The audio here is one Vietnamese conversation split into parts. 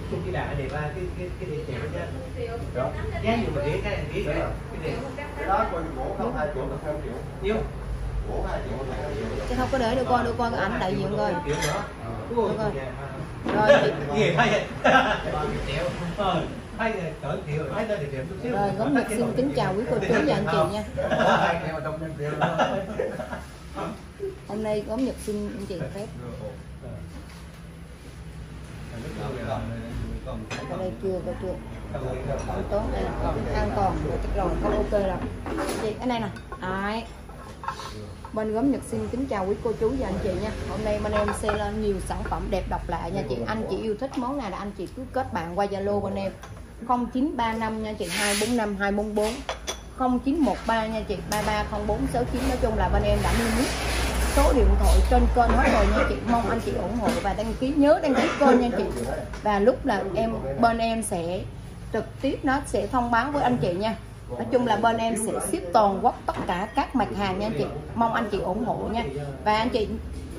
cái đà đẹp ra cái điện tiền đó chứ. Giá nhiều mà điện cái điện cái đó coi gỗ không 2 triệu là 2 triệu. Nhiêu? Gỗ 2 triệu là 2 triệu. Chứ không có để đưa coi cái ảnh đại diện coi. Rồi gì hay vậy? rồi Gốm Nhật xin kính chào quý cô chú và anh chị nha. Hôm nay Gốm Nhật xin anh chị phép ở đây chưa không tốt đây an toàn rồi không ok rồi chị cái này nè. Đấy. Bên Gốm Nhật xin kính chào quý cô chú và anh chị nha. Hôm nay bên em sẽ lên nhiều sản phẩm đẹp độc lạ nha chị. Anh chị yêu thích món nào là anh chị cứ kết bạn qua Zalo bên em 0935 nha chị 245 244 0913 nha chị 330469. Nói chung là bên em đã niêm yết số điện thoại trên kênh hết rồi nha chị. Mong anh chị ủng hộ và đăng ký, nhớ đăng ký kênh nha chị. Và lúc là bên em sẽ trực tiếp nó sẽ thông báo với anh chị nha. Nói chung là bên em sẽ ship toàn quốc tất cả các mặt hàng nha anh chị. Mong anh chị ủng hộ nha. Và anh chị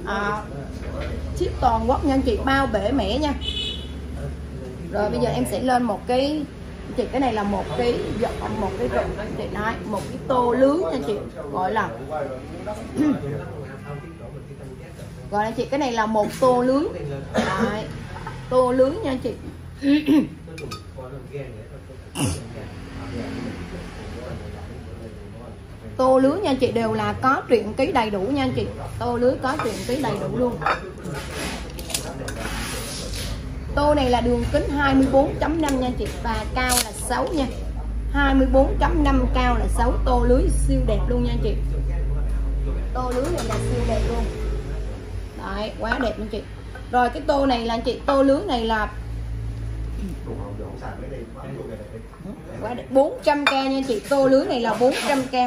ship toàn quốc nha anh chị, bao bể mẻ nha. Rồi bây giờ em sẽ lên một cái chị, cái này là một cái rụng chị nói một cái tô lưới nha chị, gọi là gọi là chị, cái này là một tô lưới. Đấy, tô lưới nha chị. Tô lưới nha chị, đều là có truyện ký đầy đủ nha chị. Tô lưới có truyện ký đầy đủ luôn. Tô này là đường kính 24.5 nha chị, và cao là 6 nha. 24.5 cao là 6, tô lưới siêu đẹp luôn nha chị. Tô lưới này là siêu đẹp luôn. Đấy, quá đẹp nha chị. Rồi cái tô này là chị, tô lưới này là quá đẹp, 400k nha chị. Tô lưới này là 400k.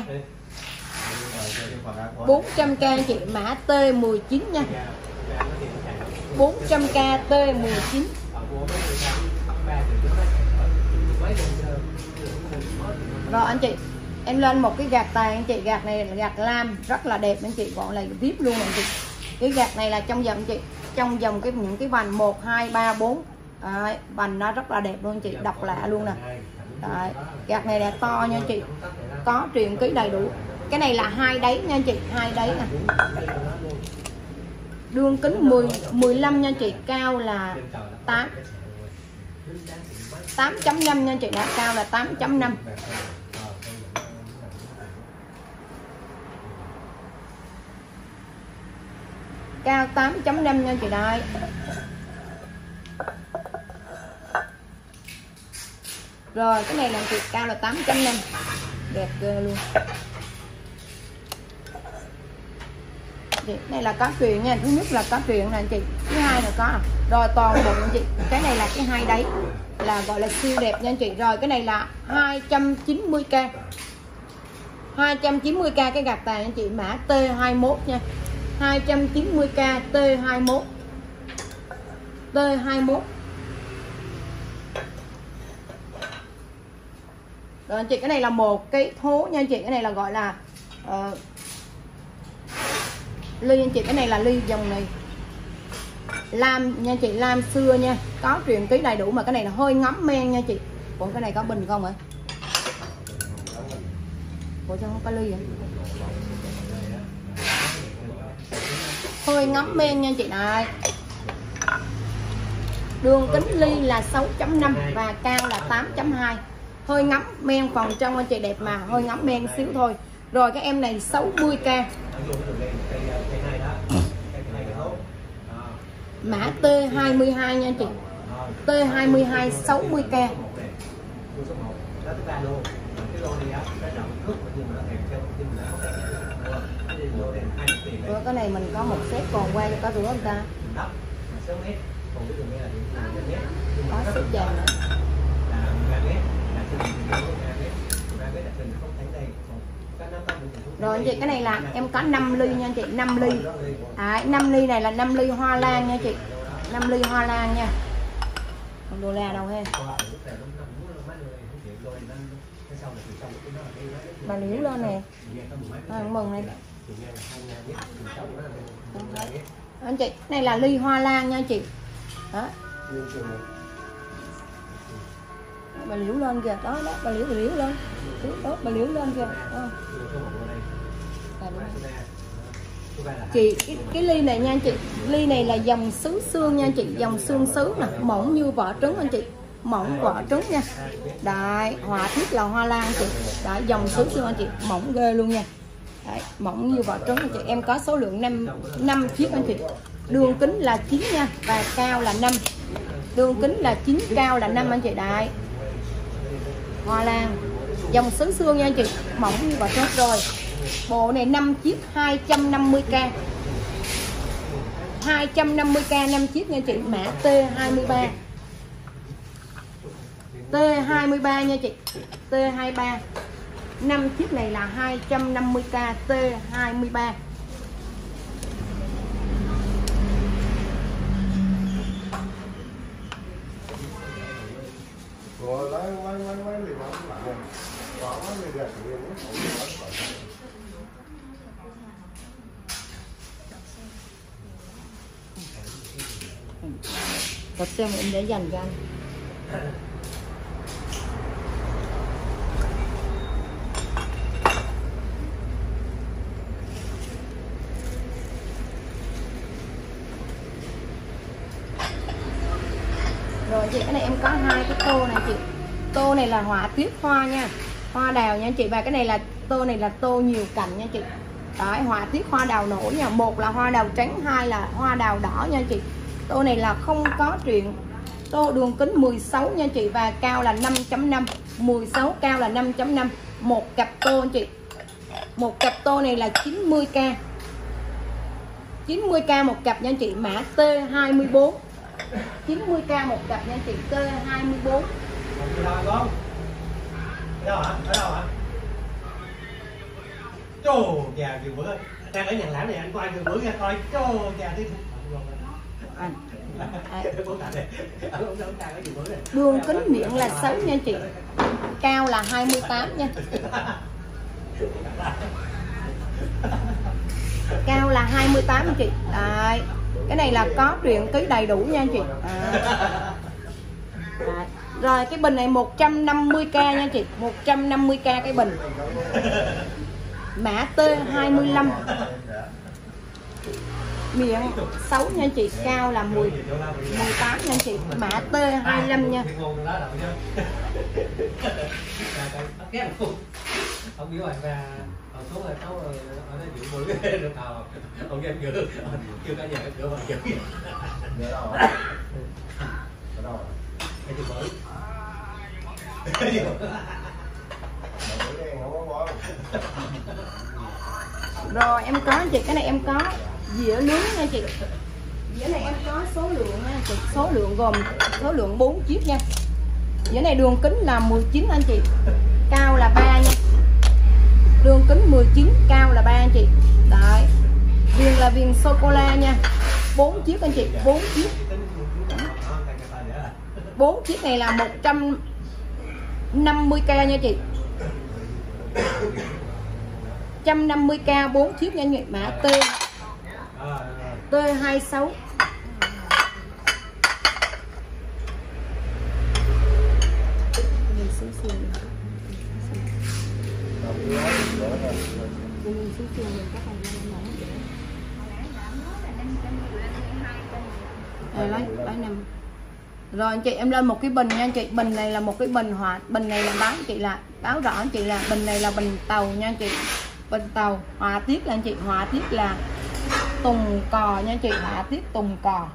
400k chị, mã T19 nha. 400k T19. Rồi anh chị, em lên một cái gạt tàn anh chị, gạt này là gạt lam rất là đẹp anh chị, gọi là VIP luôn anh chị. Cái gạt này là trong dòng chị, trong dòng những cái vành 1 2 3 4. Đấy, vành nó rất là đẹp luôn anh chị, độc lạ luôn nè. Đấy, gạt này là to nha anh chị, có truyền ký đầy đủ. Cái này là 2 đáy nha anh chị, 2 đáy nè. Đường kính 15 nha chị, cao là 8.5 nha chị, đã cao là 8.5. Cao 8.5 nha chị đây. Rồi cái này là chị, cao là 8.5. Đẹp ghê luôn. Này là có truyền nha, thứ nhất là có truyền nè anh chị, thứ hai là có. Rồi toàn bộ anh chị, cái này là cái hai đáy là gọi là siêu đẹp nha anh chị. Rồi cái này là 290k. 290k cái gạt tàn anh chị, mã T21 nha. 290k T21. T21. Rồi anh chị, cái này là một cái thố nha anh chị, cái này là gọi là ly anh chị, cái này là ly dòng này lam nha chị, lam xưa nha, có truyền ký đầy đủ, mà cái này là hơi ngấm men nha chị. Còn cái này có bình không ạ? Ủa sao không có ly vậy? Hơi ngấm men nha chị này. Đường kính ly là 6.5 và cao là 8.2. Hơi ngấm men phần trong anh chị, đẹp mà hơi ngấm men xíu thôi. Rồi các em này 60k. Mã T22 nha chị. T22 60k. Rồi cái này mình có một set còn qua cho có rửa người ta. Có set vàng nữa. Rồi anh chị, cái này là em có 5 ly nha anh chị, 5 ly. Đấy, 5 ly này là 5 ly hoa lan nha chị. 5 ly hoa lan nha. Không đô la đâu ha. Bà liễu lên nè. Mừng này. Anh chị, này là ly hoa lan nha chị. Đó. Bà liễu lên kìa, đó đó, bà liễu lên. Đó, bà liễu lên kìa. Chị cái ly này nha chị, ly này là dòng sứ xương nha chị, dòng xương sứ nè, mỏng như vỏ trứng anh chị, mỏng vỏ trứng nha. Đấy, họa tiết là hoa lan chị. Đấy, dòng sứ xương anh chị, mỏng ghê luôn nha. Đấy, mỏng như vỏ trứng anh chị. Em có số lượng 5 chiếc anh chị. Đường kính là 9 nha, và cao là 5. Đường kính là 9, cao là 5 anh chị. Đấy, hoa lan dòng sứ xương nha anh chị, mỏng như vỏ trứng. Rồi bộ này 5 chiếc 250k, 250k 5 chiếc nha chị, mã T23, T23 nha chị, T23. 5 chiếc này là 250k, T23. Rồi lấy liền lại. Có người ra chuyện Tập xem em để dành cho anh. Rồi chị, cái này em có 2 cái tô này chị. Tô này là họa tiết hoa nha, hoa đào nha chị. Và cái này là tô này là tô nhiều cành nha chị. Đấy, họa tiết hoa đào nổi nha. Một là hoa đào trắng, hai là hoa đào đỏ nha chị. Tô này là không có chuyện. Tô đường kính 16 nha chị, và cao là 5.5, 16 cao là 5.5. Một cặp tô anh chị. Một cặp tô này là 90k, 90k một cặp nha chị, mã T24, 90k một cặp nha chị, T24. Ở đâu hả? Ở đâu hả? Chô, già vừa bữa đang ở nhà lãng này, anh coi vừa bữa ra coi. Chô, già đi. Đường kính miệng là 6 nha chị, cao là 28 nha, cao là 28 anh chị. Đấy, cái này là có truyện ký đầy đủ nha anh chị. Đấy. Rồi cái bình này 150k nha chị, 150k cái bình, mã T25, miệng 6 nha chị, cao là 18 nha chị, mã T25 nha. Ông biểu anh ra số là cháu ở đây giữ bữa được nào ông em giữ kêu cả nhà cửa mà giữ ở đâu ở đâu cái chữ mới rồi em có chị, cái này em có dĩa nướng nha chị. Dĩa này em có số lượng nha chị, số lượng gồm số lượng 4 chiếc nha. Dĩa này đường kính là 19 anh chị, cao là 3 nha. Đường kính 19, cao là 3 anh chị. Đấy, viền là viền sô cô la nha. 4 chiếc anh chị, 4 chiếc. 4 chiếc này là 150k nha chị, 150k 4 chiếc nha, mã T26. Lấy 5. Rồi anh chị, em lên một cái bình nha anh chị. Bình này là một cái bình họa, bình này là báo chị là báo rõ anh chị là bình này là bình tàu nha anh chị. Bình tàu, họa tiết là anh chị, họa tiết là tùng cò nha anh chị, họa tiết tùng cò.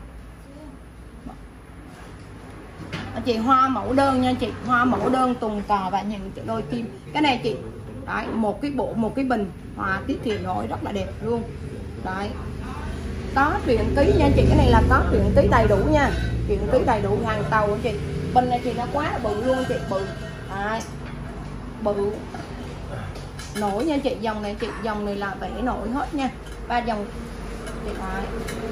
Anh chị, hoa mẫu đơn nha anh chị, hoa mẫu đơn tùng cò và những đôi kim. Cái này chị, đấy, một cái bộ, một cái bình họa tiết thì nổi rất là đẹp luôn. Đấy, có truyện ký nha anh chị, cái này là có truyện ký đầy đủ nha, truyện ký đầy đủ hàng tàu anh chị. Bình này thì nó quá bự luôn anh chị, bự. Đấy, bự nổi nha chị, dòng này chị, dòng này là vẽ nổi hết nha, 3 dòng chị. Đấy,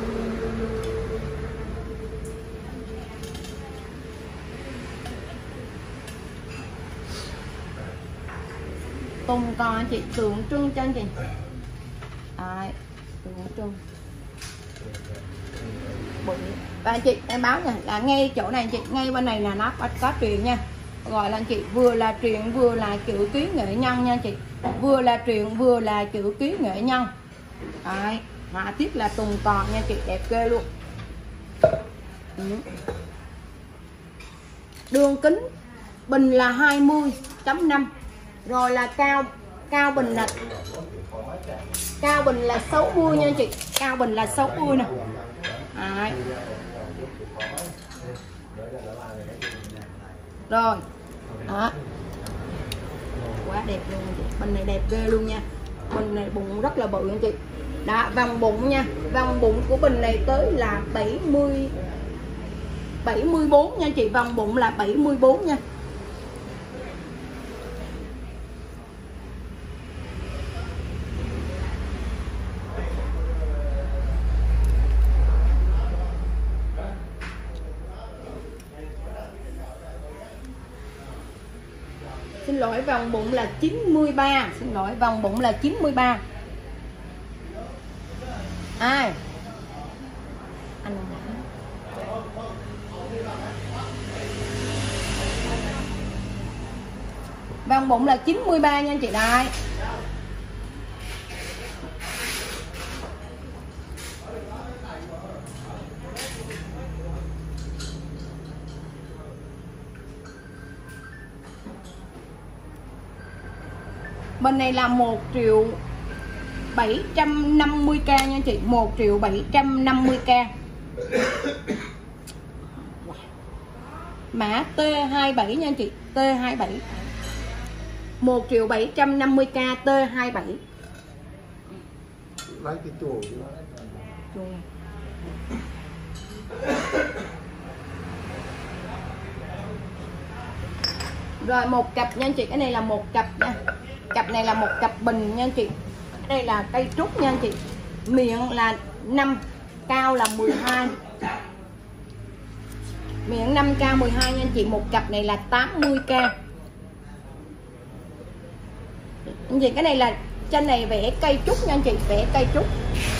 tùng cò anh chị, tượng trưng cho anh chị. Đấy, tượng trưng bự. Và anh chị em báo nha, là ngay chỗ này anh chị, ngay bên này là nó có truyền nha, gọi là anh chị, vừa là truyện vừa là chữ ký nghệ nhân nha chị, vừa là truyện vừa là chữ ký nghệ nhân. Đấy, họa tiết là tùng tò nha chị, đẹp ghê luôn. Đường kính bình là 20.5, rồi là cao bình là 60 nha chị, cao bình là 60 nè. Đấy. Rồi đó, quá đẹp luôn chị, bình này đẹp ghê luôn nha, bình này bụng rất là bự nha chị. Đó, vòng bụng nha, vòng bụng của bình này tới là 74 nha chị, vòng bụng là 74 nha. Xin lỗi, vòng bụng là 93, xin lỗi, vòng bụng là 93. Ai? Anh vòng bụng là 93 nha anh chị. Đây. Bên này là 1.750.000 nha anh chị, 1.750.000. Mã T27 nha anh chị, T27. 1.750.000 T27. Lấy cái chuồng. Rồi một cặp nha anh chị, cái này là một cặp nha. Cặp này là một cặp bình nha anh chị. Đây là cây trúc nha anh chị. Miệng là 5, cao là 12. Miệng 5 cao 12 nha anh chị. Một cặp này là 80.000. Anh chị, cái này là trên này vẽ cây trúc nha anh chị, vẽ cây trúc.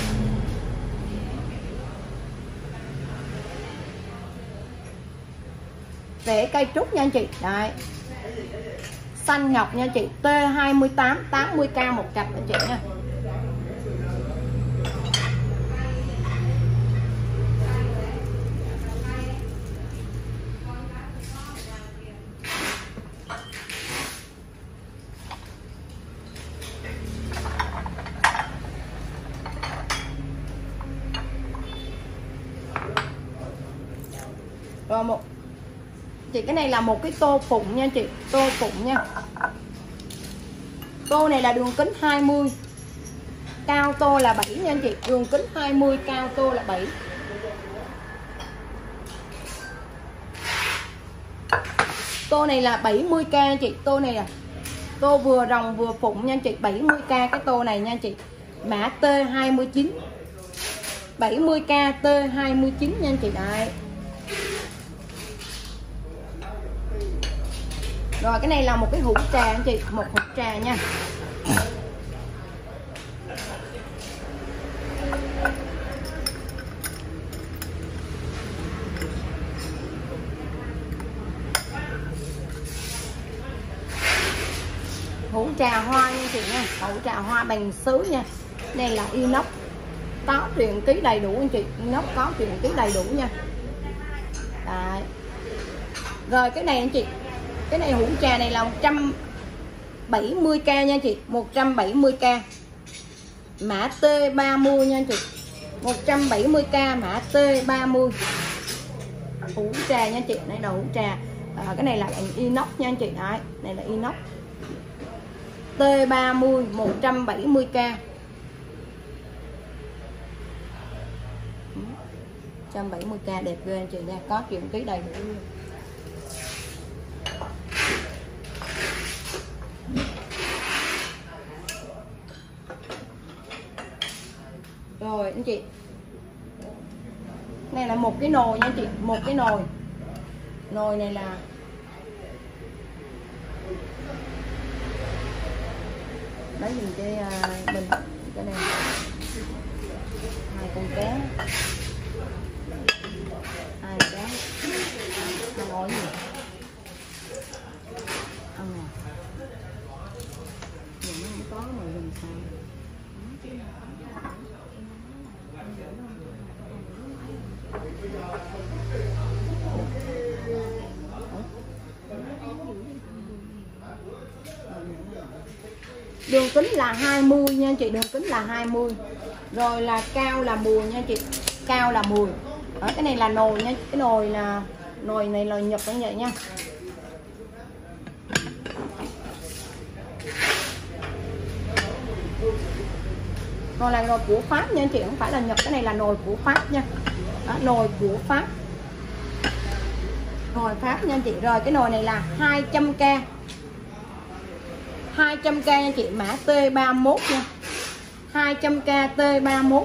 Vẽ cây trúc nha anh chị. Đấy. Xanh ngọc nha anh chị, T28, 80.000 một cặp anh chị nha. Rồi một chị, cái này là một cái tô phụng nha chị, tô phụng nha. Tô này là đường kính 20, cao tô là 7 nha anh chị, đường kính 20, cao tô là 7. Tô này là 70.000 anh chị, tô này là tô vừa rồng vừa phụng nha anh chị, 70.000 cái tô này nha anh chị. Mã T29, 70.000 T29 nha anh chị. Đấy. Rồi cái này là một cái hũ trà anh chị, một hũ trà nha. Hũ trà hoa nha chị nha, hũ trà hoa bằng sứ nha. Đây là inox, có truyền ký đầy đủ anh chị, inox có truyền ký đầy đủ nha. Đấy. Rồi cái này anh chị, cái này hũ trà này là 170.000 nha chị, 170.000. Mã T30 nha anh chị, 170.000 mã T30. Hũ trà nha chị, đây là hũ trà. Cái này là inox nha anh chị. Đấy, này là inox. T30 170.000. 170.000 đẹp ghê anh chị nha, có chuyện ký đầy đủ luôn. Rồi anh chị, này là một cái nồi nha anh chị, một cái nồi. Nồi này là lấy mình cái bình, cái này 2 con cá, 2 cá, 2 gói gì, Đường kính là 20 nha anh chị, đường kính là 20. Rồi là cao là 10 nha anh chị, cao là 10. Ở cái này là nồi nha, cái nồi là nồi này là Nhật như vậy nha. Nồi là nồi của Pháp nha anh chị, không phải là Nhật, cái này là nồi của Pháp nha. Đó, nồi của Pháp, nồi Pháp nha anh chị. Rồi cái nồi này là 200k, 200k nha anh chị, mã T31 nha, 200k T31.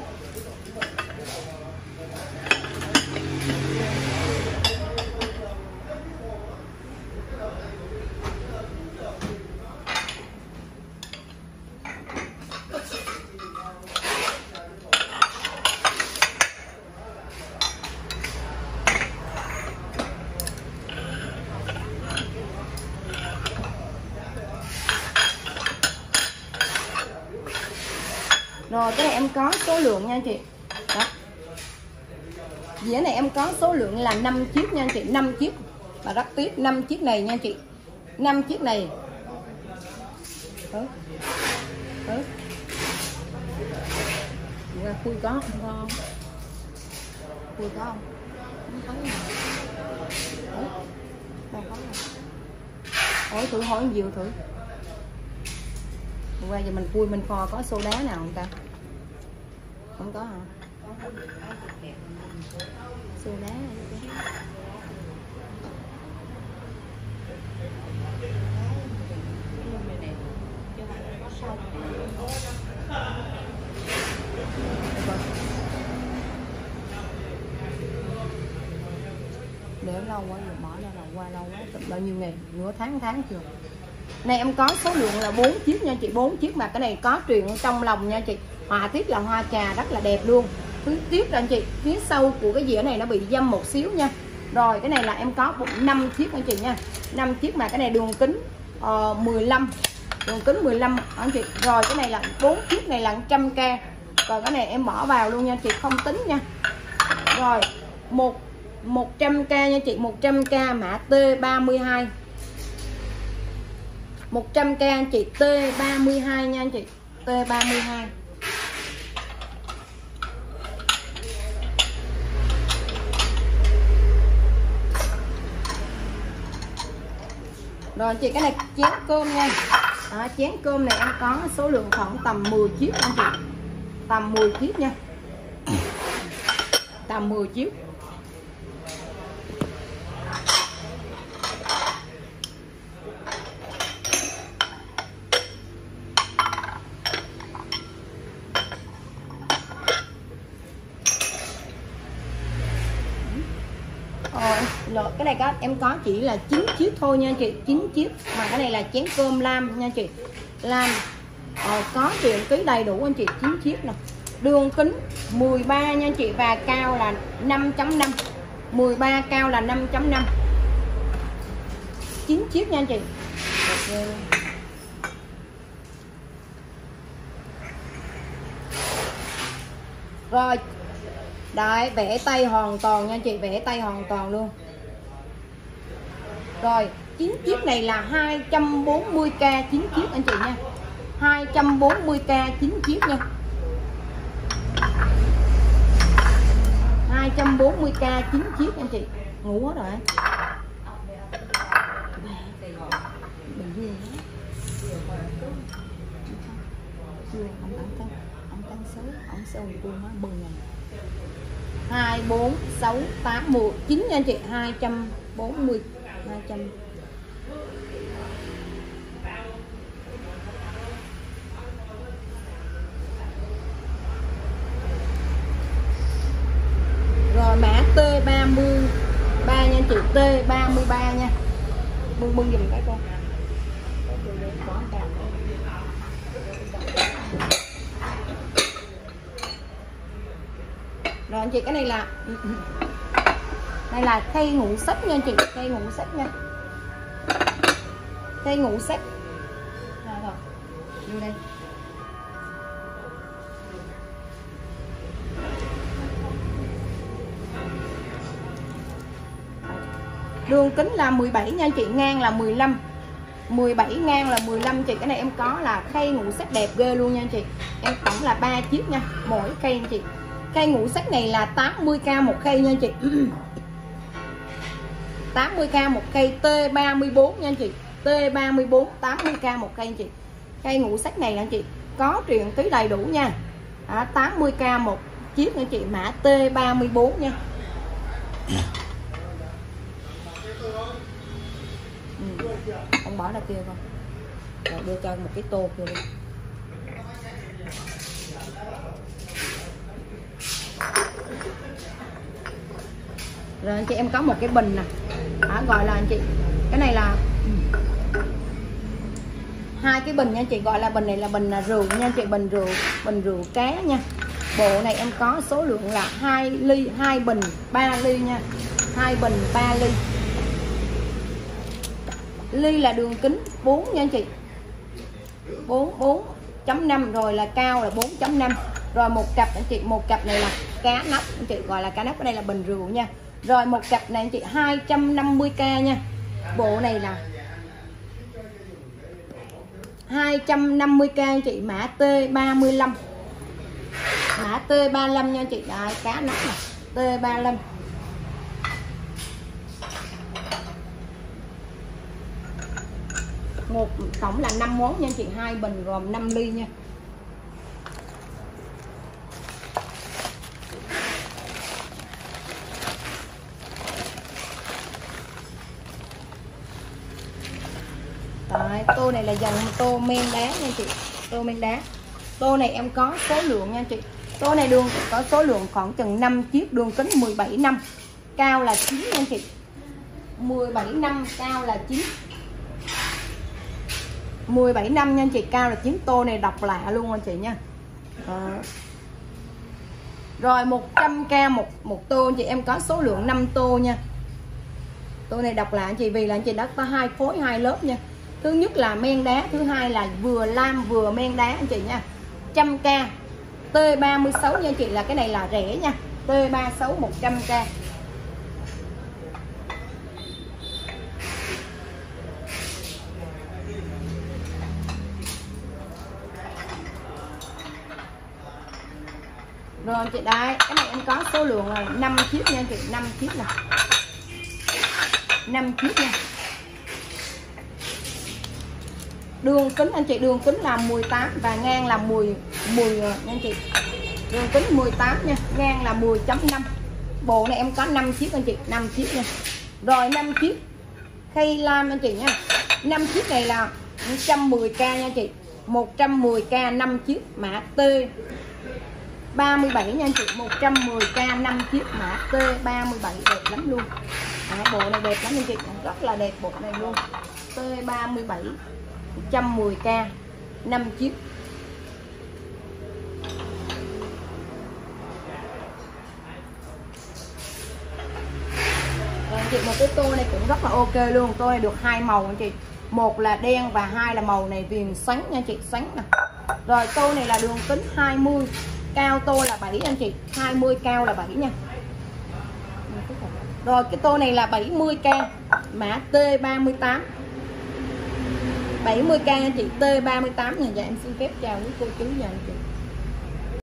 Rồi cái này em có số lượng nha anh chị. Đó. Dĩa này em có số lượng là 5 chiếc nha anh chị, 5 chiếc. Và rất tiếc 5 chiếc này nha anh chị. 5 chiếc này. Khui có không? Khui có không? Không có gì. Đâu có rồi. Hỏi thử, hỏi nhiều thử. Qua giờ mình khui mình kho có xô đá nào không ta? Không có hả? Xô đá để lâu quá rồi bỏ ra là qua lâu quá, bao nhiêu ngày, nửa tháng chưa. Này em có số lượng là 4 chiếc nha chị, 4 chiếc mà cái này có truyền trong lòng nha chị. Họa tiết là hoa trà rất là đẹp luôn. Thứ tiếp là anh chị, phía sau của cái dĩa này nó bị dăm một xíu nha. Rồi cái này là em có 5 chiếc anh chị nha. 5 chiếc mà cái này đường kính 15. Đường kính 15 anh chị. Rồi cái này là 4 chiếc này là 100k. Còn cái này em bỏ vào luôn nha chị, không tính nha. Rồi 100k nha chị, 100k mã T32. 100k anh chị, T32 nha anh chị, T32. Rồi anh chị, cái này chén cơm nha. Đó, chén cơm này em có số lượng khoảng tầm 10 chiếc anh chị. Tầm 10 chiếc nha. Tầm 10 chiếc. Cái này có em có chỉ là 9 chiếc thôi nha chị, 9 chiếc. Mà cái này là chén cơm lam nha chị, lam. Có truyền ký đầy đủ anh chị, 9 chiếc nè. Đường kính 13 nha chị, và cao là 5.5. 13 cao là 5.5. 9 chiếc nha anh chị. Rồi đấy, vẽ tay hoàn toàn nha chị, vẽ tay hoàn toàn luôn. Rồi 9 chiếc này là 240k 9 chiếc anh chị nha, 240k 9 chiếc nha, 240k 9 chiếc anh chị. Ngủ hết rồi. Bình Dương ông số ông số tôi nói 10 ngày 2 4 6 8 10 9 nha anh chị, 240 200. Rồi mã T33 nha anh chị, T33 nha. Bưng giùm cái con. Rồi anh chị, cái này là đây là khay ngủ sách nha anh chị, khay ngủ sách nha, khay ngủ sách. Rồi vô đây. Đường kính là 17 nha anh chị, ngang là 15. 17 ngang là 15 chị. Cái này em có là khay ngũ sắc đẹp ghê luôn nha chị. Em tổng là 3 chiếc nha, mỗi khay nha chị. Khay ngũ sắc này là 80k một khay nha chị. 80k một khay T34 nha chị. T34 80k một khay chị. Khay ngũ sắc này nha chị, có truyền tí đầy đủ nha. 80k một chiếc nha chị, mã T34 nha. Ông bỏ ra kia con. Rồi đưa cho một cái tô kia đi. Rồi anh chị em có một cái bình nè. Gọi là anh chị, cái này là hai cái bình nha chị, gọi là bình này là bình rượu nha chị, bình rượu cá nha. Bộ này em có số lượng là 2 ly, 2 bình 3 ly nha. 2 bình 3 ly. Ly là đường kính 4 nha anh chị. 4.5 rồi là cao là 4.5. Rồi một cặp anh chị, một cặp này là cá nóc anh chị, gọi là cá nóc, cái này là bình rượu nha. Rồi một cặp này anh chị 250k nha. Bộ này là 250k anh chị, mã T35. Mã T35 nha anh chị. Đây, cá nóc này, T35. Một tổng là 5 món nha anh chị, 2 bình gồm 5 ly nha. Đấy, tô này là dòng tô men đá nha chị, tô men đá. Tô này em có số lượng nha chị. Tô này đường có số lượng khoảng chừng 5 chiếc, đường kính 17 năm, cao là 9 nha chị. 17 năm, cao là 9. 17 năm nha anh chị, cao là 9. Tô này độc lạ luôn anh chị nha. Rồi 100k một tô anh chị, em có số lượng 5 tô nha. Tô này độc lạ anh chị, vì là anh chị đã có 2 phối 2 lớp nha. Thứ nhất là men đá, thứ hai là vừa lam vừa men đá anh chị nha. 100k T36 nha anh chị, là cái này là rẻ nha. T36 100k. Rồi anh chị, đây cái này em có số lượng là 5 chiếc nha anh chị, 5 chiếc nè, 5 chiếc nha. Đường kính anh chị, đường kính là 18 và ngang là 10 nha anh chị. Đường kính 18 nha, ngang là 10.5. Bộ này em có 5 chiếc anh chị, 5 chiếc nha. Rồi 5 chiếc khay lam anh chị nha. 5 chiếc này là 110k nha anh chị. 110k 5 chiếc, mã T37 nha anh chị. 110k 5 chiếc, mã T37, đẹp lắm luôn. Bộ này đẹp lắm anh chị, rất là đẹp bộ này luôn. T37 110k 5 chiếc. Rồi anh chị, một cái tô này cũng rất là ok luôn. Tô này được 2 màu anh chị, một là đen và hai là màu này viền sáng nha chị, sáng nè. Rồi tô này là đường kính 20, cao tô là 7 anh chị, 20 cao là 7 nha. Rồi cái tô này là 70k, mã T38. 70k anh chị, T38 nha. Dạ em xin phép chào quý cô chú và anh chị.